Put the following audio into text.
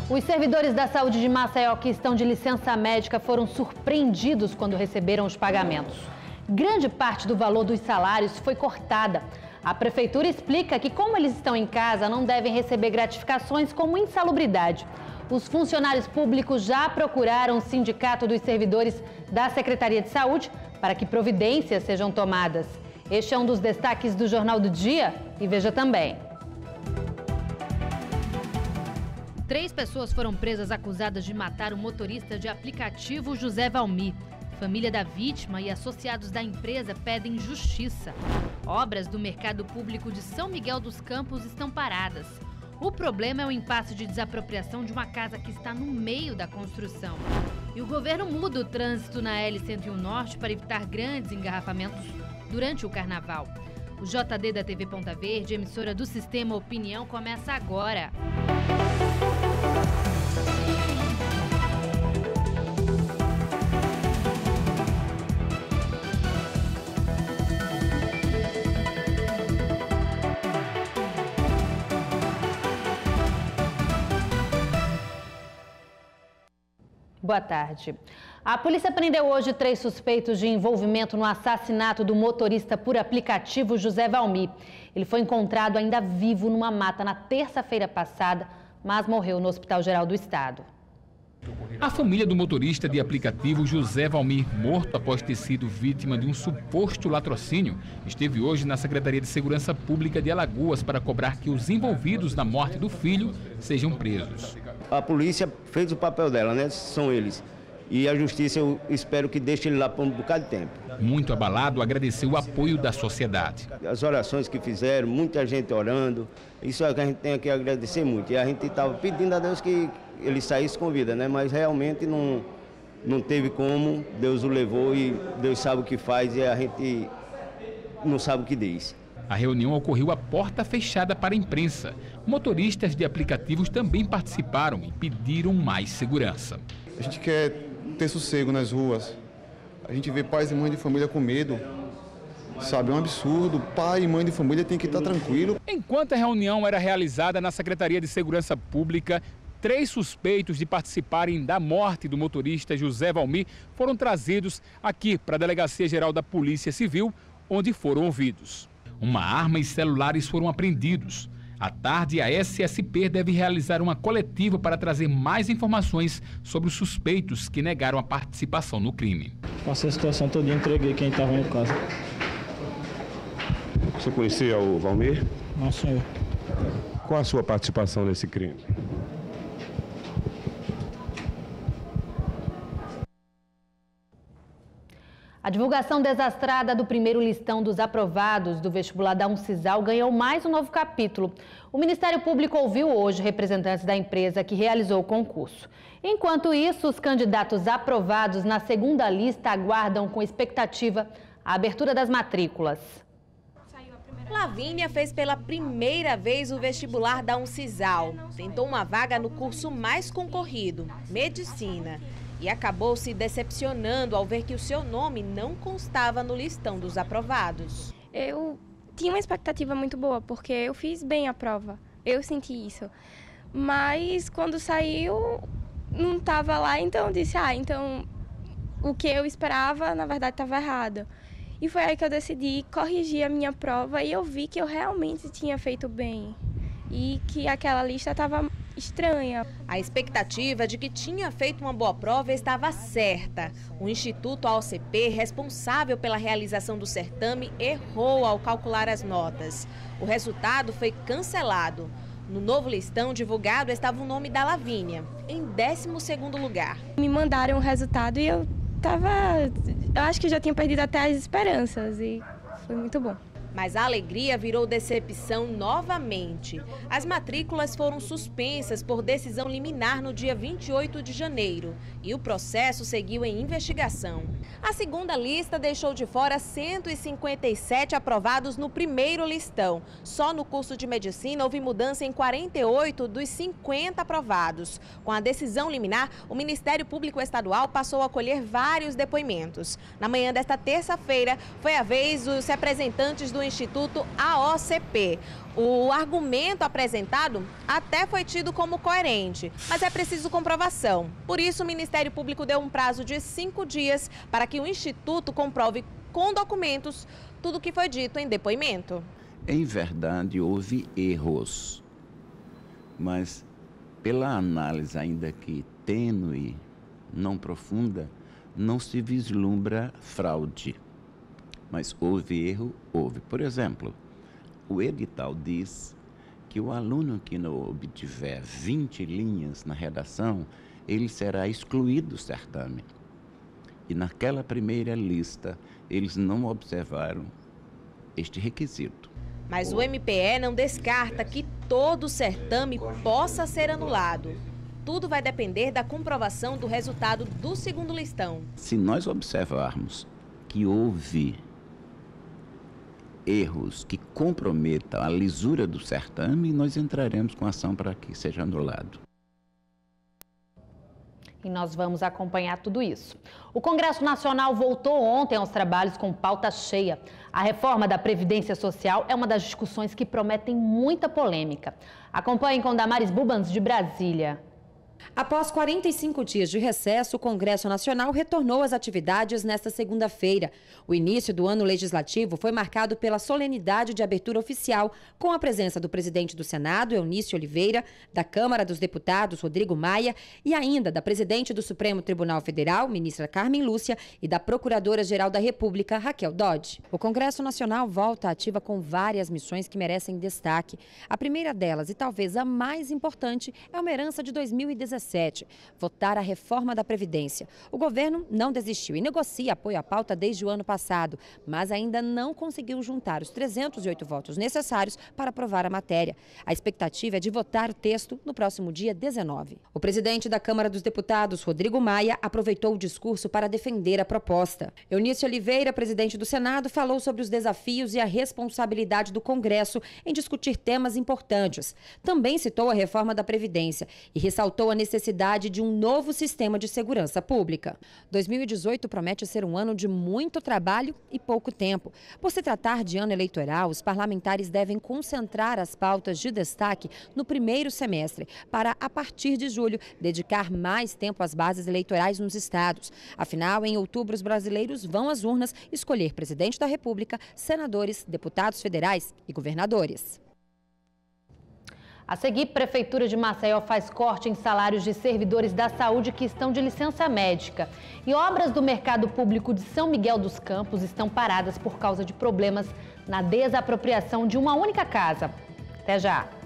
Os servidores da saúde de Maceió que estão de licença médica foram surpreendidos quando receberam os pagamentos. Grande parte do valor dos salários foi cortada. A prefeitura explica que, como eles estão em casa, não devem receber gratificações como insalubridade. Os funcionários públicos já procuraram o Sindicato dos Servidores da Secretaria de Saúde para que providências sejam tomadas. Este é um dos destaques do Jornal do Dia e veja também. 3 pessoas foram presas acusadas de matar o motorista de aplicativo José Valmir. Família da vítima e associados da empresa pedem justiça. Obras do Mercado Público de São Miguel dos Campos estão paradas. O problema é o impasse de desapropriação de uma casa que está no meio da construção. E o governo muda o trânsito na L101 Norte para evitar grandes engarrafamentos durante o carnaval. O JD da TV Ponta Verde, emissora do Sistema Opinião, começa agora. Boa tarde. A polícia prendeu hoje 3 suspeitos de envolvimento no assassinato do motorista por aplicativo José Valmir. Ele foi encontrado ainda vivo numa mata na terça-feira passada, mas morreu no Hospital Geral do Estado. A família do motorista de aplicativo José Valmir, morto após ter sido vítima de um suposto latrocínio, esteve hoje na Secretaria de Segurança Pública de Alagoas para cobrar que os envolvidos na morte do filho sejam presos. A polícia fez o papel dela, né? São eles. E a justiça, eu espero que deixe ele lá por um bocado de tempo. Muito abalado, agradeceu o apoio da sociedade. As orações que fizeram, muita gente orando, isso é o que a gente tem que agradecer muito. E a gente estava pedindo a Deus que ele saísse com vida, né? Mas realmente não teve como, Deus o levou e Deus sabe o que faz e a gente não sabe o que diz. A reunião ocorreu à porta fechada para a imprensa. Motoristas de aplicativos também participaram e pediram mais segurança. A gente quer ter sossego nas ruas. A gente vê pais e mães de família com medo. Sabe, é um absurdo. Pai e mãe de família tem que estar tranquilo. Enquanto a reunião era realizada na Secretaria de Segurança Pública, 3 suspeitos de participarem da morte do motorista José Valmir foram trazidos aqui para a Delegacia Geral da Polícia Civil, onde foram ouvidos. Uma arma e celulares foram apreendidos. À tarde, a SSP deve realizar uma coletiva para trazer mais informações sobre os suspeitos que negaram a participação no crime. Passei a situação toda e entreguei quem estava em casa. Você conhecia o Valmir? Não, senhor. Qual a sua participação nesse crime? A divulgação desastrada do primeiro listão dos aprovados do vestibular da Uncisal ganhou mais um novo capítulo. O Ministério Público ouviu hoje representantes da empresa que realizou o concurso. Enquanto isso, os candidatos aprovados na segunda lista aguardam com expectativa a abertura das matrículas. Lavínia fez pela primeira vez o vestibular da Uncisal. Tentou uma vaga no curso mais concorrido, Medicina. E acabou se decepcionando ao ver que o seu nome não constava no listão dos aprovados. Eu tinha uma expectativa muito boa, porque eu fiz bem a prova. Eu senti isso. Mas quando saiu, não estava lá, então eu disse, então o que eu esperava, na verdade, estava errado. E foi aí que eu decidi corrigir a minha prova e eu vi que eu realmente tinha feito bem. E que aquela lista estava estranha. A expectativa de que tinha feito uma boa prova estava certa. O Instituto AOCP, responsável pela realização do certame, errou ao calcular as notas. O resultado foi cancelado. No novo listão divulgado estava o nome da Lavínia, em 12º lugar. Me mandaram o resultado e eu acho que eu já tinha perdido até as esperanças e foi muito bom. Mas a alegria virou decepção novamente. As matrículas foram suspensas por decisão liminar no dia 28 de janeiro e o processo seguiu em investigação. A segunda lista deixou de fora 157 aprovados no primeiro listão. Só no curso de medicina houve mudança em 48 dos 50 aprovados. Com a decisão liminar, o Ministério Público Estadual passou a colher vários depoimentos. Na manhã desta terça-feira, foi a vez dos representantes do Instituto AOCP. O argumento apresentado até foi tido como coerente, mas é preciso comprovação. Por isso, o Ministério Público deu um prazo de 5 dias para que o Instituto comprove com documentos tudo o que foi dito em depoimento. Em verdade, houve erros, mas pela análise ainda que tênue, não profunda, não se vislumbra fraude. Mas houve erro, houve. Por exemplo, o edital diz que o aluno que não obtiver 20 linhas na redação, ele será excluído do certame. E naquela primeira lista, eles não observaram este requisito. Mas o MPE não descarta que todo o certame possa ser anulado. Tudo vai depender da comprovação do resultado do segundo listão. Se nós observarmos que houve erros que comprometam a lisura do certame, nós entraremos com ação para que seja anulado. E nós vamos acompanhar tudo isso. O Congresso Nacional voltou ontem aos trabalhos com pauta cheia. A reforma da Previdência Social é uma das discussões que prometem muita polêmica. Acompanhem com Damares Bubans, de Brasília. Após 45 dias de recesso, o Congresso Nacional retornou às atividades nesta segunda-feira. O início do ano legislativo foi marcado pela solenidade de abertura oficial, com a presença do presidente do Senado, Eunício Oliveira, da Câmara dos Deputados, Rodrigo Maia, e ainda da presidente do Supremo Tribunal Federal, ministra Carmen Lúcia, e da Procuradora-Geral da República, Raquel Dodge. O Congresso Nacional volta à ativa com várias missões que merecem destaque. A primeira delas, e talvez a mais importante, é uma herança de 2017. Votar a reforma da Previdência. O governo não desistiu e negocia apoio à pauta desde o ano passado, mas ainda não conseguiu juntar os 308 votos necessários para aprovar a matéria. A expectativa é de votar o texto no próximo dia 19. O presidente da Câmara dos Deputados, Rodrigo Maia, aproveitou o discurso para defender a proposta. Eunício Oliveira, presidente do Senado, falou sobre os desafios e a responsabilidade do Congresso em discutir temas importantes. Também citou a reforma da Previdência e ressaltou a necessidade de um novo sistema de segurança pública. 2018 promete ser um ano de muito trabalho e pouco tempo. Por se tratar de ano eleitoral, os parlamentares devem concentrar as pautas de destaque no primeiro semestre, para, a partir de julho, dedicar mais tempo às bases eleitorais nos estados. Afinal, em outubro, os brasileiros vão às urnas escolher presidente da República, senadores, deputados federais e governadores. A seguir, Prefeitura de Maceió faz corte em salários de servidores da saúde que estão de licença médica. E obras do Mercado Público de São Miguel dos Campos estão paradas por causa de problemas na desapropriação de uma única casa. Até já!